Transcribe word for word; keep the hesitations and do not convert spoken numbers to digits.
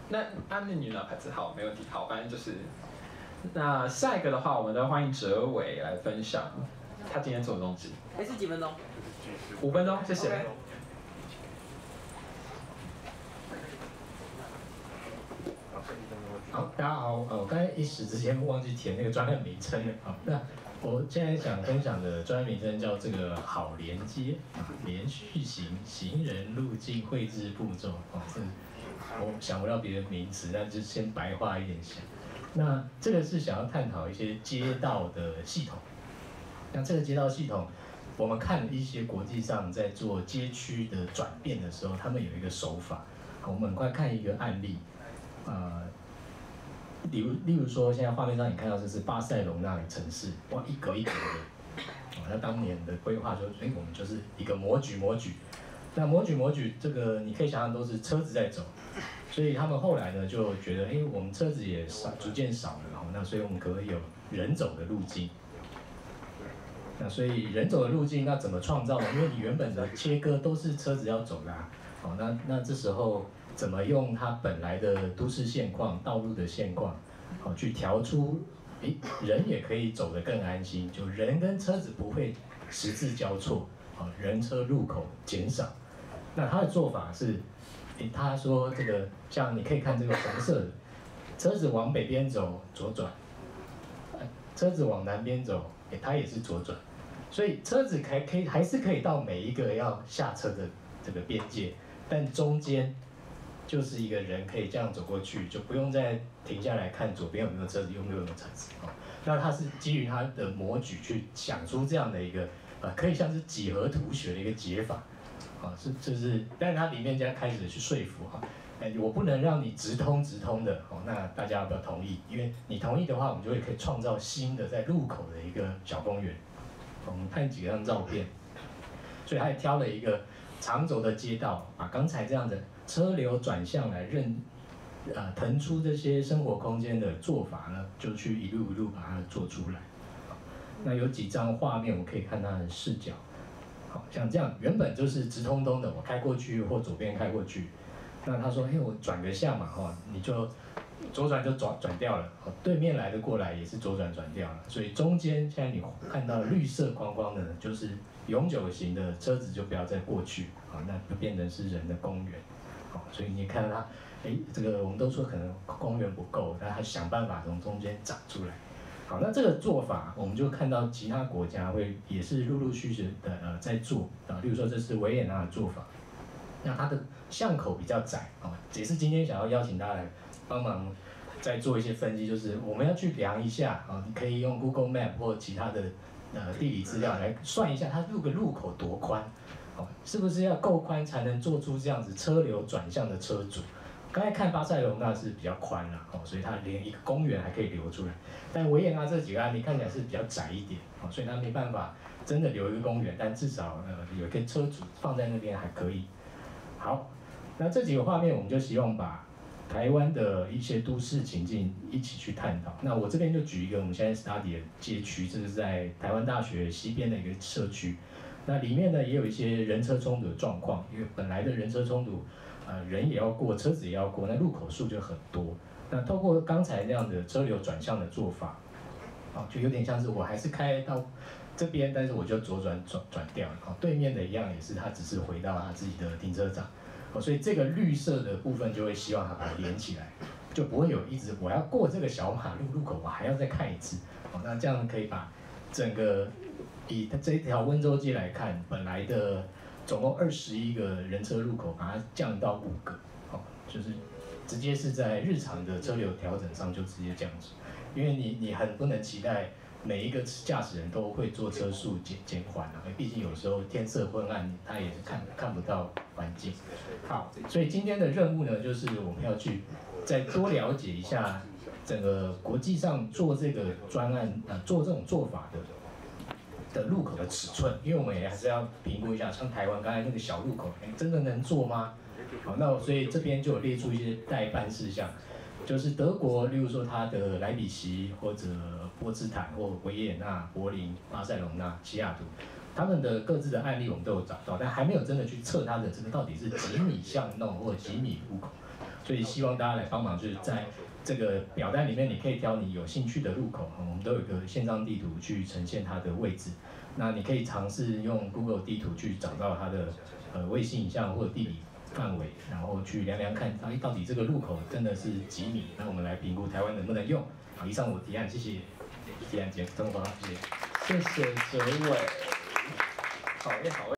那啊，那女老牌子好，没问题。好，反正就是，那下一个的话，我们再欢迎哲伟来分享他今天做的东西。 还是几分钟？ 五分钟，谢谢。 Okay. 好，大家好，呃，我刚才一时之间忘记填那个专案名称了。好，那我现在想分享的专案名称叫这个好连接啊，连续型行人路径绘制步骤啊，这我想不到别的名词，那就先白话一点想。那这个是想要探讨一些街道的系统。那这个街道系统，我们看一些国际上在做街区的转变的时候，他们有一个手法。我们很快看一个案例，呃。例如，例如说，现在画面上你看到这是巴塞隆纳的城市，哇，一格一格的，哦，那当年的规划说，哎，我们就是一个模具模具，那模具模具这个你可以想象都是车子在走，所以他们后来呢就觉得，哎，我们车子也少，逐渐少了，哦，那所以我们可不可以有人走的路径？那所以人走的路径，那怎么创造呢？因为你原本的切割都是车子要走的啊，哦，那那这时候。怎么用它本来的都市现况、道路的现况，好去调出，诶，人也可以走得更安心，就人跟车子不会十字交错，好，人车路口减少。那他的做法是，诶，他说这个像你可以看这个红色的，车子往北边走左转，车子往南边走，诶，它也是左转，所以车子还可以还是可以到每一个要下车的这个边界，但中间。就是一个人可以这样走过去，就不用再停下来看左边有没有车子，右边有没有车子啊。那他是基于他的模具去想出这样的一个呃，可以像是几何图学的一个解法啊，是就是，但是它里面就开始去说服哈，哎，我不能让你直通直通的哦，那大家要不要同意？因为你同意的话，我们就会可以创造新的在路口的一个小公园。我们看几张照片，所以他也挑了一个长轴的街道，把刚才这样的。车流转向来认，呃，腾出这些生活空间的做法呢，就去一路一路把它做出来。那有几张画面，我们可以看它的视角，好像这样，原本就是直通通的，我开过去或左边开过去。那他说，哎，我转个向嘛，哈，你就左转就转转掉了，对面来的过来也是左转转掉了，所以中间现在你看到绿色框框的，就是永久型的车子就不要再过去，啊，那就变成是人的公园。好，所以你看到它，哎，这个我们都说可能公园不够，但它想办法从中间长出来。好，那这个做法，我们就看到其他国家会也是陆陆续续的呃在做啊，例如说这是维也纳的做法，那它的巷口比较窄啊，也是今天想要邀请大家来帮忙再做一些分析，就是我们要去量一下啊，你可以用 Google Map 或其他的呃地理资料来算一下它路个路口多宽。是不是要够宽才能做出这样子车流转向的车主？刚才看巴塞隆纳是比较宽啦，哦，所以它连一个公园还可以留出来。但维也纳这几个案例看起来是比较窄一点，哦，所以它没办法真的留一个公园，但至少呃有一个车主放在那边还可以。好，那这几个画面我们就希望把台湾的一些都市情境一起去探讨。那我这边就举一个我们现在 study 的街区，这是在台湾大学西边的一个社区。那里面呢也有一些人车冲突的状况，因为本来的人车冲突，呃人也要过，车子也要过，那路口数就很多。那透过刚才那样的车流转向的做法，啊，就有点像是我还是开到这边，但是我就左转转转掉了。啊，对面的一样也是，他只是回到他自己的停车场。哦，所以这个绿色的部分就会希望它把它连起来，就不会有一直我要过这个小马路路口，我还要再看一次。哦，那这样可以把整个。以这一条温州街来看，本来的总共二十一个人车路口，把它降到五个，哦，就是直接是在日常的车流调整上就直接降子，因为你你很不能期待每一个驾驶人都会做车速减减缓啊，毕竟有时候天色昏暗，他也是看看不到环境。好，所以今天的任务呢，就是我们要去再多了解一下整个国际上做这个专案，呃，做这种做法的。的路口的尺寸，因为我们也还是要评估一下，像台湾刚才那个小路口，哎，真的能做吗？好，那所以这边就有列出一些待办事项，就是德国，例如说它的莱比锡或者波茨坦或维也纳、柏林、巴塞隆纳、西雅图，他们的各自的案例我们都有找到，但还没有真的去测它的这个到底是几米巷弄或者几米路口。 所以希望大家来帮忙，就是在这个表单里面，你可以挑你有兴趣的路口，我们都有一个线上地图去呈现它的位置。那你可以尝试用 Google 地图去找到它的呃卫星影像或者地理范围，然后去量量看，哎，到底这个路口真的是几米？那我们来评估台湾能不能用。好，以上我提案，谢谢。提案结这么多，谢谢。 谢谢哲伟。好耶，好耶。